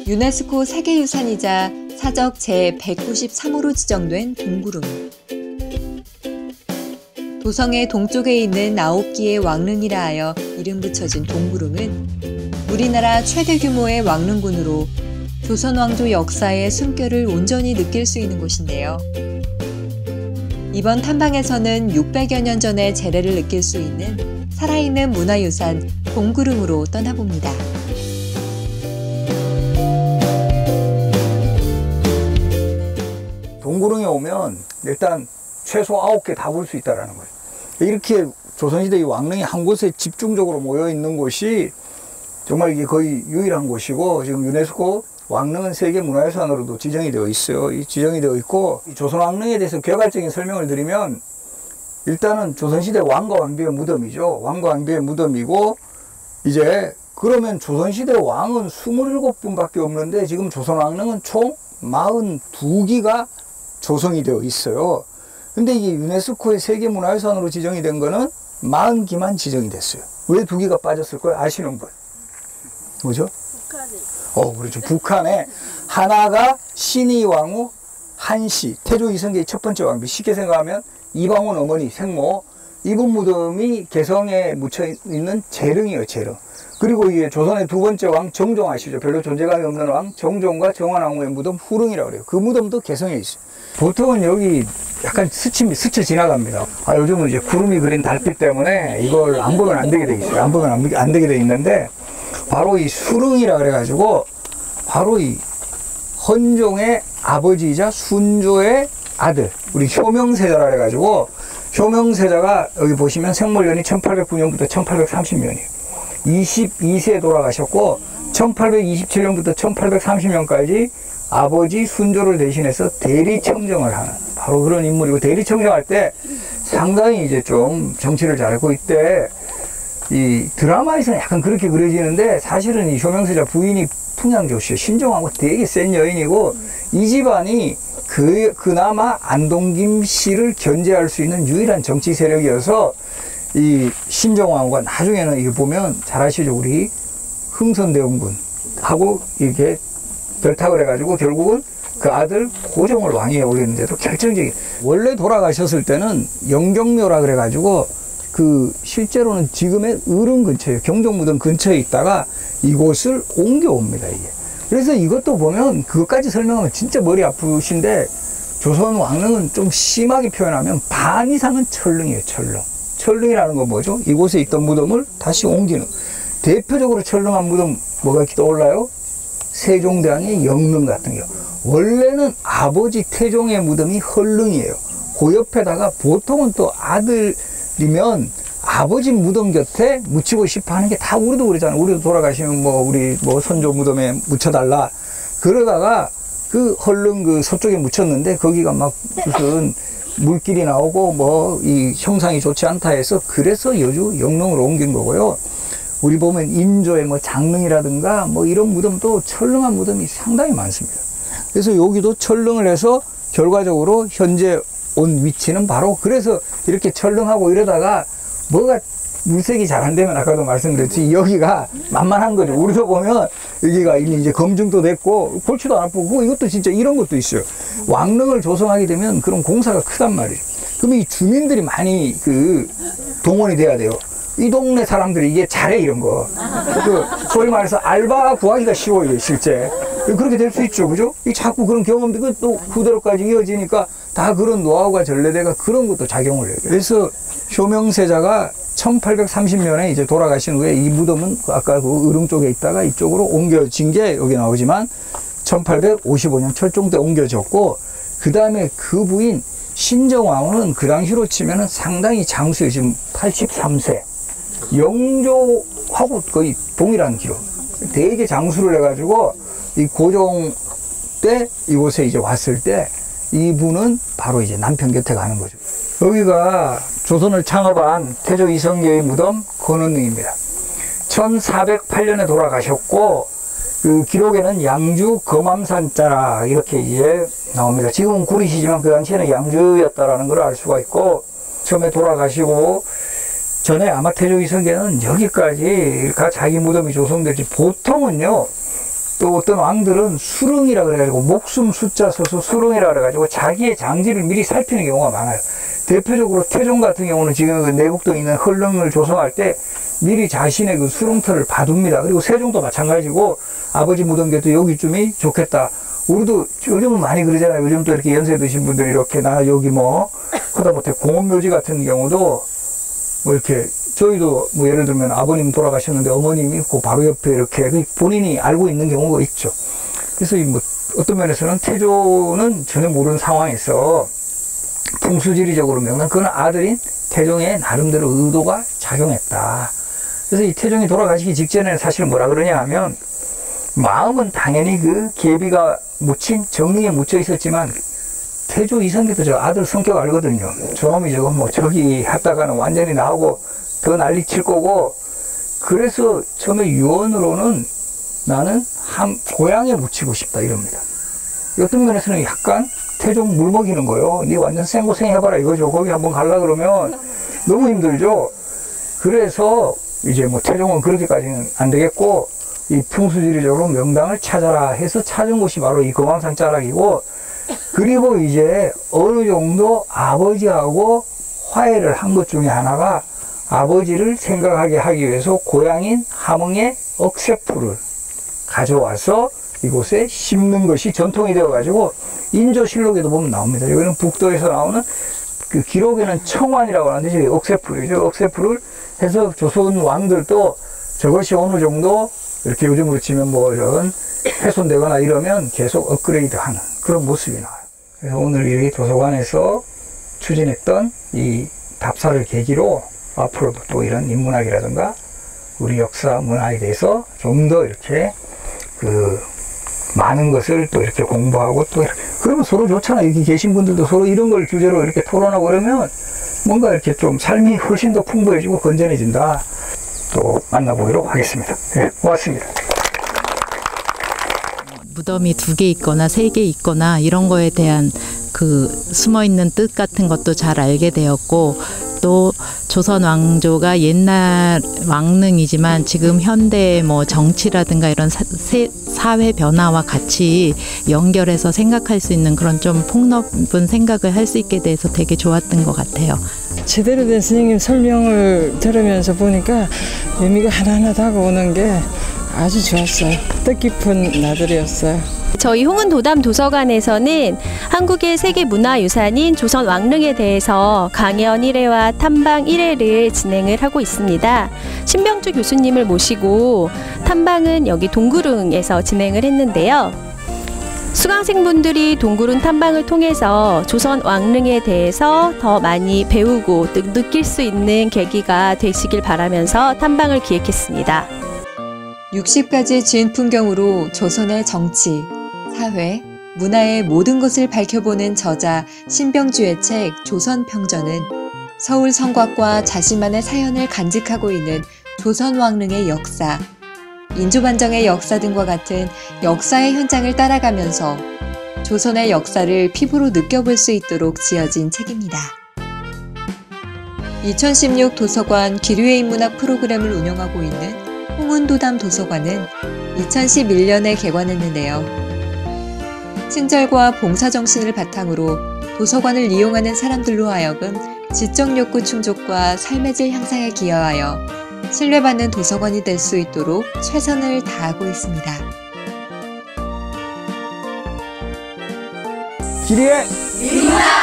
유네스코 세계유산이자 사적 제193호로 지정된 동구릉. 도성의 동쪽에 있는 9기의 왕릉이라 하여 이름 붙여진 동구릉은 우리나라 최대 규모의 왕릉군으로 조선 왕조 역사의 숨결을 온전히 느낄 수 있는 곳인데요. 이번 탐방에서는 600여 년 전의 재래를 느낄 수 있는 살아있는 문화유산 동구릉으로 떠나봅니다. 동구릉에 오면 일단 최소 9개 다 볼 수 있다는 거예요. 이렇게 조선시대 이 왕릉이 한 곳에 집중적으로 모여 있는 곳이 정말 이게 거의 유일한 곳이고, 지금 유네스코 왕릉은 세계문화유산으로도 지정이 되어 있어요. 지정이 되어 있고, 이 조선 왕릉에 대해서 개괄적인 설명을 드리면, 일단은 조선시대 왕과 왕비의 무덤이죠. 왕과 왕비의 무덤이고, 이제 그러면 조선시대 왕은 27분밖에 없는데 지금 조선 왕릉은 총 42기가 조성이 되어 있어요. 근데 이게 유네스코의 세계문화유산으로 지정이 된 거는 40기만 지정이 됐어요. 왜 2기가 빠졌을 거예요? 아시는 분? 뭐죠? 북한에. 그렇죠. 북한에 하나가 신의 왕후 한씨, 태조 이성계의 첫 번째 왕비. 쉽게 생각하면 이방원 어머니 생모, 이분 무덤이 개성에 묻혀 있는 재릉이에요. 재릉. 그리고 이게 조선의 두 번째 왕 정종 아시죠? 별로 존재감이 없는 왕 정종과 정환왕후의 무덤 후릉이라고 그래요. 그 무덤도 개성에 있어요. 보통은 여기 약간 스쳐 지나갑니다. 요즘은 이제 구름이 그린 달빛 때문에 이걸 안 보면 안 되게 돼 있어요. 안 보면 안 되게 돼 있는데, 바로 이 수릉이라 그래가지고, 바로 이 헌종의 아버지이자 순조의 아들, 우리 효명세자라 그래가지고, 효명세자가 여기 보시면 생물년이 1809년부터 1830년이에요. 22세에 돌아가셨고, 1827년부터 1830년까지 아버지 순조를 대신해서 대리청정을 하는 바로 그런 인물이고, 대리청정할 때 상당히 이제 좀 정치를 잘했고, 이때 이 드라마에서는 약간 그렇게 그려지는데, 사실은 이 효명세자 부인이 풍양조씨, 신종하고 되게 센 여인이고, 이 집안이 그나마 안동김 씨를 견제할 수 있는 유일한 정치 세력이어서, 이 신종왕후가 나중에는 이거 보면 잘 아시죠? 우리 흥선대원군하고 이렇게 결탁을 해가지고 결국은 그 아들 고종을 왕위에 올리는데도 결정적인, 원래 돌아가셨을 때는 영경묘라 그래가지고 그 실제로는 지금의 의릉 근처에, 경종무덤 근처에 있다가 이곳을 옮겨옵니다, 이게. 그래서 이것도 보면 그것까지 설명하면 진짜 머리 아프신데, 조선 왕릉은 좀 심하게 표현하면 반 이상은 철릉이에요. 철릉이라는 건 뭐죠? 이곳에 있던 무덤을 다시 옮기는. 대표적으로 철릉한 무덤 뭐가 떠올라요? 세종대왕의 영릉 같은 경우. 원래는 아버지 태종의 무덤이 헐릉이에요. 그 옆에다가 보통은 또 아들이면 아버지 무덤 곁에 묻히고 싶어 하는 게 다 우리도 그러잖아요. 우리도 돌아가시면 우리 선조 무덤에 묻혀달라. 그러다가 그 헐릉 그 서쪽에 묻혔는데 거기가 막 무슨 물길이 나오고 이 형상이 좋지 않다 해서, 그래서 여주 영릉으로 옮긴 거고요. 우리 보면 인조의 장릉이라든가 이런 무덤도 철릉한 무덤이 상당히 많습니다. 그래서 여기도 철릉을 해서 결과적으로 현재 온 위치는 바로, 그래서 이렇게 철릉하고 이러다가 뭐가 물색이 잘 안 되면 아까도 말씀드렸지, 여기가 만만한 거죠. 우리도 보면 여기가 이제 검증도 됐고 골치도 안 아프고, 이것도 진짜 이런 것도 있어요. 왕릉을 조성하게 되면 그런 공사가 크단 말이에요. 그러면 이 주민들이 많이 동원이 돼야 돼요. 이 동네 사람들이 이게 잘해, 이런 거. 소위 말해서 알바 구하기가 쉬워요, 실제. 그렇게 될 수 있죠, 그죠? 이 자꾸 그런 경험들이 또 후대로까지 이어지니까 다 그런 노하우가 전래돼가 그런 것도 작용을 해요. 그래서 효명세자가 1830년에 이제 돌아가신 후에 이 무덤은 아까 그 의릉 쪽에 있다가 이쪽으로 옮겨진 게 여기 나오지만 1855년 철종 때 옮겨졌고, 그 다음에 그 부인 신정왕후는 그 당시로 치면은 상당히 장수예요. 지금 83세. 영조하고 거의 동일한 기록. 되게 장수를 해가지고 이 고종 때 이곳에 이제 왔을 때 이분은 바로 이제 남편 곁에 가는 거죠. 여기가 조선을 창업한 태조 이성계의 무덤 건원릉입니다. 1408년에 돌아가셨고, 그 기록에는 양주 검암산자라 이렇게 이제 나옵니다. 지금은 구리시지만 그 당시에는 양주였다라는 걸 알 수가 있고, 처음에 돌아가시고 전에 아마 태조 이성계는 여기까지가 자기 무덤이 조성될지, 보통은요 또 어떤 왕들은 수릉이라 그래가지고 목숨 숫자 써서 수릉이라 그래가지고 자기의 장지를 미리 살피는 경우가 많아요. 대표적으로 태종 같은 경우는 지금 그 내곡동에 있는 헌릉을 조성할 때 미리 자신의 그 수릉터를 봐둡니다. 그리고 세종도 마찬가지고 아버지 무덤계도 여기쯤이 좋겠다. 우리도 요즘은 많이 그러잖아요. 요즘 또 이렇게 연세 드신 분들이 이렇게 나 여기 뭐 하다못해 공원묘지 같은 경우도 뭐 이렇게 저희도 뭐 예를 들면 아버님 돌아가셨는데 어머님이 그 바로 옆에 이렇게 본인이 알고 있는 경우가 있죠. 그래서 이 뭐 어떤 면에서는 태조는 전혀 모르는 상황에서 풍수지리적으로 명단 그건 아들인 태종의 나름대로 의도가 작용했다. 그래서 이 태종이 돌아가시기 직전에는 사실 뭐라 그러냐 하면 마음은 당연히 그 계비가 묻힌 정리에 묻혀 있었지만 태조 이성계도 저 아들 성격 알거든요. 저놈이 저거 뭐 저기 했다가는 완전히 나오고 더 난리 칠 거고 그래서 처음에 유언으로는 나는 고향에 묻히고 싶다 이럽니다. 어떤 면에서는 약간 태종 물먹이는 거예요. 니 완전 생고생 해봐라 이거죠. 거기 한번 가려 그러면 너무 힘들죠. 그래서 이제 뭐 태종은 그렇게까지는 안 되겠고 이 풍수지리적으로 명당을 찾아라 해서 찾은 곳이 바로 이 금왕산 자락이고 그리고 이제 어느 정도 아버지하고 화해를 한 것 중에 하나가 아버지를 생각하게 하기 위해서 고향인 함흥의 억새풀을 가져와서 이곳에 심는 것이 전통이 되어가지고 인조실록에도 보면 나옵니다. 여기는 북도에서 나오는 그 기록에는 청환이라고 하는데 저기 억새풀이죠. 억새풀을 해서 조선 왕들도 저것이 어느 정도 이렇게 요즘으로 치면 뭐 이런 훼손되거나 이러면 계속 업그레이드하는 그런 모습이 나와요. 그래서 오늘 이 도서관에서 추진했던 이 답사를 계기로 앞으로도 또 이런 인문학이라든가 우리 역사 문화에 대해서 좀 더 이렇게 그 많은 것을 또 이렇게 공부하고 또 이렇게 그러면 서로 좋잖아요. 여기 계신 분들도 서로 이런 걸 주제로 이렇게 토론하고 그러면 뭔가 이렇게 좀 삶이 훨씬 더 풍부해지고 건전해진다. 또 만나보도록 하겠습니다. 네, 고맙습니다. 무덤이 2개 있거나 3개 있거나 이런 거에 대한 그 숨어있는 뜻 같은 것도 잘 알게 되었고 또 조선 왕조가 옛날 왕릉이지만 지금 현대의 뭐 정치라든가 이런 사회 변화와 같이 연결해서 생각할 수 있는 그런 좀 폭넓은 생각을 할 수 있게 돼서 되게 좋았던 것 같아요. 제대로 된 선생님 설명을 들으면서 보니까 의미가 하나하나 다가오는 게 아주 좋았어요. 뜻깊은 나들이었어요. 저희 홍은도담 도서관에서는 한국의 세계문화유산인 조선 왕릉에 대해서 강연 1회와 탐방 1회를 진행을 하고 있습니다. 신병주 교수님을 모시고 탐방은 여기 동구릉에서 진행을 했는데요. 수강생분들이 동구릉 탐방을 통해서 조선 왕릉에 대해서 더 많이 배우고 느낄 수 있는 계기가 되시길 바라면서 탐방을 기획했습니다. 60가지 지은 풍경으로 조선의 정치, 사회, 문화의 모든 것을 밝혀보는 저자 신병주의 책 조선평전은 서울 성곽과 자신만의 사연을 간직하고 있는 조선 왕릉의 역사, 인조반정의 역사 등과 같은 역사의 현장을 따라가면서 조선의 역사를 피부로 느껴볼 수 있도록 지어진 책입니다. 2016 도서관 기류의 인문학 프로그램을 운영하고 있는 홍은도담 도서관은 2011년에 개관했는데요. 친절과 봉사정신을 바탕으로 도서관을 이용하는 사람들로 하여금 지적 욕구 충족과 삶의 질 향상에 기여하여 신뢰받는 도서관이 될 수 있도록 최선을 다하고 있습니다. 기리의 인문학